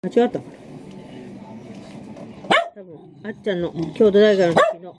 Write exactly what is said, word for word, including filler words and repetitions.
間違った。多分、あっちゃんの郷土大会の時の